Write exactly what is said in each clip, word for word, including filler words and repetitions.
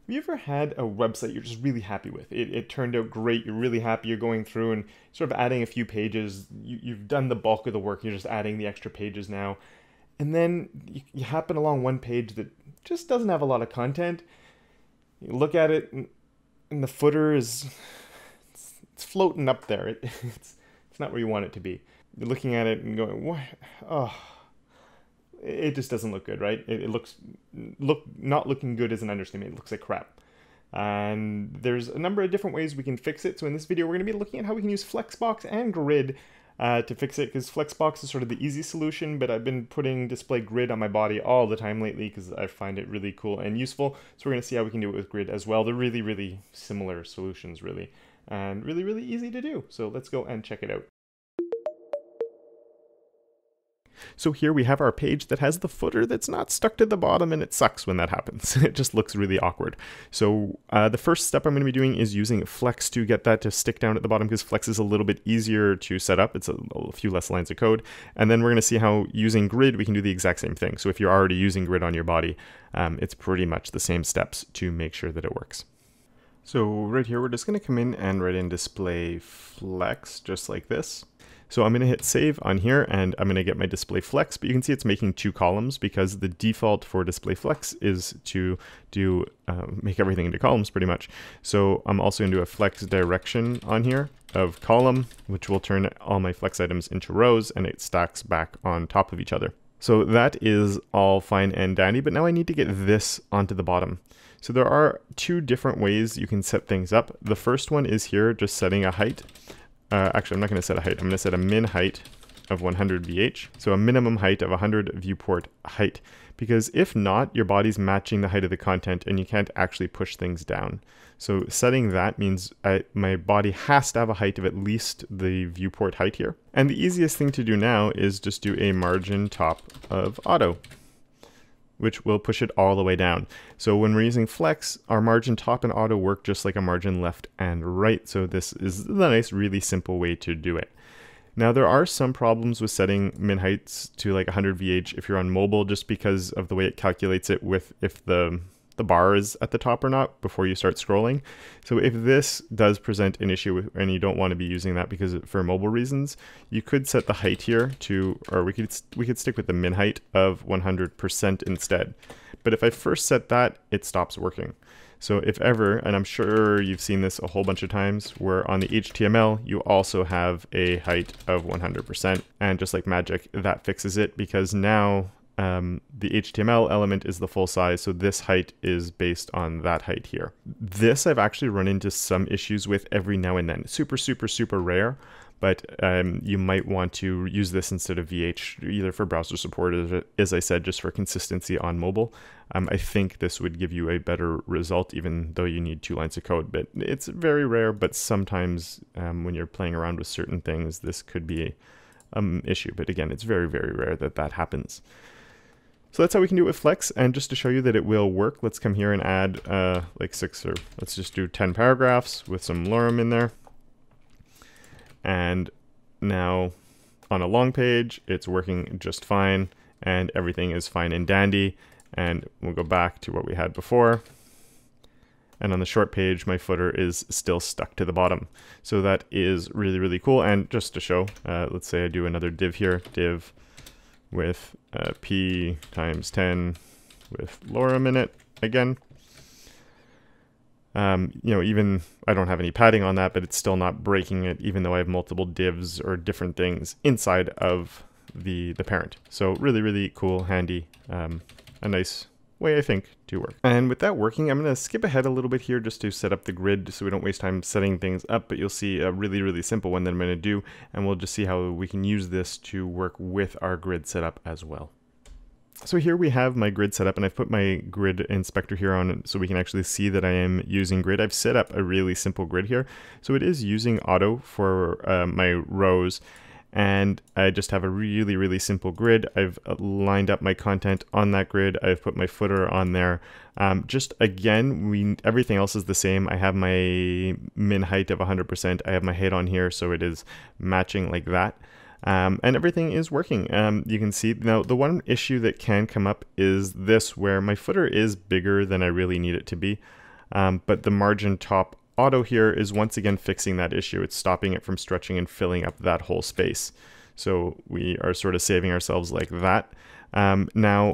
Have you ever had a website you're just really happy with? It, it turned out great, you're really happy, you're going through and sort of adding a few pages, you, you've done the bulk of the work, you're just adding the extra pages now. And then you, you happen along one page that just doesn't have a lot of content. You look at it and, and the footer is, it's, it's floating up there. It, it's, it's not where you want it to be. You're looking at it and going, what? Oh. It just doesn't look good, right? It, it looks, look not looking good is an understatement. It looks like crap. And there's a number of different ways we can fix it. So in this video, we're going to be looking at how we can use Flexbox and Grid uh, to fix it, because Flexbox is sort of the easy solution, but I've been putting display Grid on my body all the time lately because I find it really cool and useful. So we're going to see how we can do it with Grid as well. They're really, really similar solutions, really, and really, really easy to do. So let's go and check it out. So here we have our page that has the footer that's not stuck to the bottom, and it sucks when that happens. It just looks really awkward. So uh, the first step I'm going to be doing is using Flex to get that to stick down at the bottom, because Flex is a little bit easier to set up. It's a, a few less lines of code. And then we're going to see how using Grid we can do the exact same thing. So if you're already using Grid on your body, um, it's pretty much the same steps to make sure that it works. So right here, we're just going to come in and write in display Flex, just like this. So I'm going to hit save on here and I'm going to get my display flex, but you can see it's making two columns because the default for display flex is to do uh, make everything into columns pretty much. So I'm also going to do a flex direction on here of column, which will turn all my flex items into rows, and it stacks back on top of each other. So that is all fine and dandy, but now I need to get this onto the bottom. So there are two different ways you can set things up. The first one is here, just setting a height. Uh, actually, I'm not going to set a height. I'm going to set a min height of one hundred V H. So a minimum height of one hundred viewport height. Because if not, your body's matching the height of the content and you can't actually push things down. So setting that means I, my body has to have a height of at least the viewport height here. And the easiest thing to do now is just do a margin top of auto, which will push it all the way down. So when we're using Flex, our margin top and auto work just like a margin left and right. So this is the nice, really simple way to do it. Now there are some problems with setting min heights to like one hundred V H if you're on mobile, just because of the way it calculates it with if the the bar is at the top or not before you start scrolling. So if this does present an issue with, and you don't want to be using that because for mobile reasons, you could set the height here to, or we could we could stick with the min height of one hundred percent instead. But if I first set that, it stops working. So if ever, and I'm sure you've seen this a whole bunch of times, where on the H T M L, you also have a height of one hundred percent. And just like magic, that fixes it, because now Um, the H T M L element is the full size, so this height is based on that height here. This I've actually run into some issues with every now and then. Super, super, super rare, but um, you might want to use this instead of V H, either for browser support, or, as I said, just for consistency on mobile. Um, I think this would give you a better result, even though you need two lines of code. But it's very rare, but sometimes um, when you're playing around with certain things, this could be an um, issue. But again, it's very, very rare that that happens. So that's how we can do it with Flex. And just to show you that it will work, let's come here and add uh, like six, or let's just do ten paragraphs with some lorem in there. And now on a long page, it's working just fine and everything is fine and dandy. And we'll go back to what we had before. And on the short page, my footer is still stuck to the bottom. So that is really, really cool. And just to show, uh, let's say I do another div here, div with uh, p times ten with lorem in it again. Um, you know, even I don't have any padding on that, but it's still not breaking it, even though I have multiple divs or different things inside of the the parent. So really, really cool, handy, um, a nice way, I think, to work. And with that working, I'm going to skip ahead a little bit here just to set up the grid so we don't waste time setting things up, but you'll see a really, really simple one that I'm going to do, and we'll just see how we can use this to work with our grid setup as well. So here we have my grid set up, and I've put my grid inspector here on so we can actually see that I am using grid. I've set up a really simple grid here. So it is using auto for uh, my rows, and I just have a really, really simple grid. I've lined up my content on that grid. I've put my footer on there. Um, just again, we everything else is the same. I have my min height of one hundred percent. I have my height on here, so it is matching like that. Um, and everything is working. Um, you can see now the one issue that can come up is this, where my footer is bigger than I really need it to be. Um, but the margin top auto here is once again fixing that issue. It's stopping it from stretching and filling up that whole space. So we are sort of saving ourselves like that. Um, now,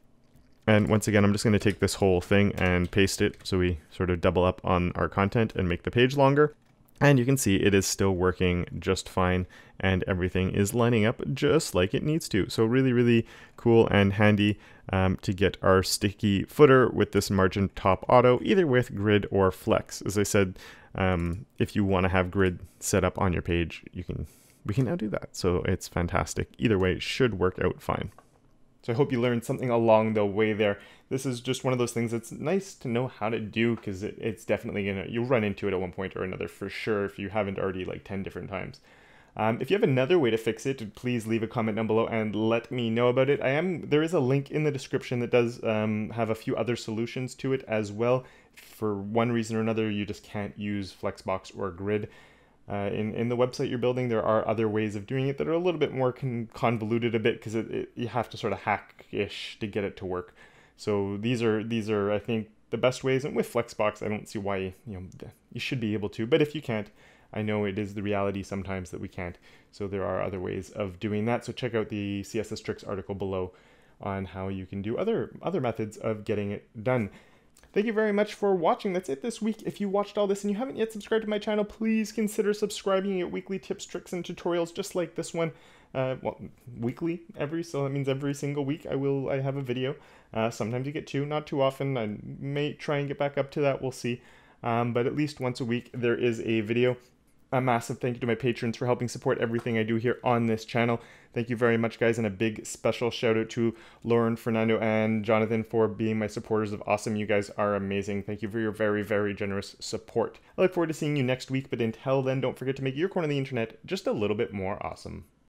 and once again, I'm just going to take this whole thing and paste it so we sort of double up on our content and make the page longer. And you can see it is still working just fine and everything is lining up just like it needs to. So really, really cool and handy um, to get our sticky footer with this margin top auto, either with grid or flex. As I said, um, if you want to have grid set up on your page, you can we can now do that. So it's fantastic. Either way, it should work out fine. So I hope you learned something along the way there. This is just one of those things that's nice to know how to do, because it, it's definitely gonna, you'll run into it at one point or another for sure if you haven't already like ten different times. Um, if you have another way to fix it, please leave a comment down below and let me know about it. I am there is a link in the description that does um, have a few other solutions to it as well. For one reason or another, you just can't use Flexbox or Grid. Uh, in, in the website you're building, there are other ways of doing it that are a little bit more con convoluted a bit, because it, it, you have to sort of hack-ish to get it to work. So these are, these are, I think, the best ways. And with Flexbox, I don't see why you know you should be able to. But if you can't, I know it is the reality sometimes that we can't. So there are other ways of doing that. So check out the C S S Tricks article below on how you can do other, other methods of getting it done. Thank you very much for watching. That's it this week. If you watched all this and you haven't yet subscribed to my channel, please consider subscribing. You get weekly tips, tricks, and tutorials just like this one. Uh, well, weekly, every, so that means every single week I will, I have a video. Uh, sometimes you get two, not too often. I may try and get back up to that, we'll see. Um, but at least once a week there is a video. A massive thank you to my patrons for helping support everything I do here on this channel. Thank you very much, guys, and a big special shout out to Lauren, Fernando, and Jonathan for being my supporters of Awesome. You guys are amazing. Thank you for your very, very generous support. I look forward to seeing you next week, but until then, don't forget to make your corner of the internet just a little bit more awesome.